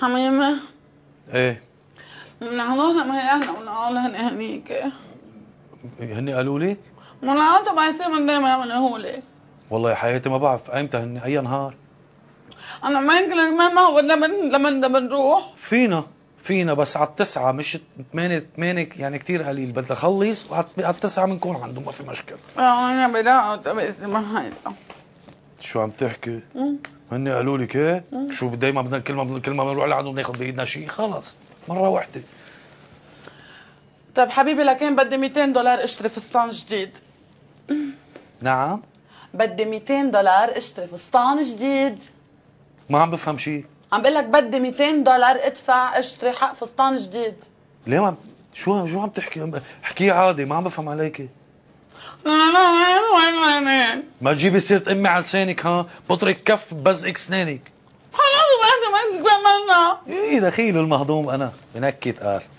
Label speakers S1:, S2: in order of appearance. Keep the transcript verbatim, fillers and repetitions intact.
S1: حميمة
S2: ايه
S1: منعونا ما هي اهنا ونقولها هني هنيك.
S2: هني قالوا لك؟
S1: منعونا ما يصير من دايما يعملوا لي.
S2: والله يا حياتي ما بعرف ايمتى هني اي نهار.
S1: انا ما يمكن ما هو لما لما بنروح
S2: فينا فينا بس على التسعة مش ثمانية ثمانية يعني كتير قليل. بدي اخلص وعلى التسعة بنكون عنده ما في مشكلة.
S1: انا بلا بس ما هيدا.
S2: شو عم تحكي؟ هني قالوا لك ايه؟ شو دايما بدنا كل ما كل ما بنروح لعندهم ناخذ بايدنا شيء. خلص مرة واحدة.
S1: طيب حبيبي لكن بدي مئتين دولار اشتري فستان جديد.
S2: نعم؟
S1: بدي مئتين دولار اشتري فستان جديد.
S2: ما عم بفهم شيء.
S1: عم بقول لك بدي مئتين دولار ادفع اشتري حق فستان جديد.
S2: ليه ما شو شو عم تحكي؟ احكي عادي ما عم بفهم عليكي. ما تجيبي سيرة امي على لسانك. ها بطرك كف ببزقك اسنانك.
S1: خلاص ما انت ما تسمع منا.
S2: ايه دخيل المهضوم انا بنكت قال.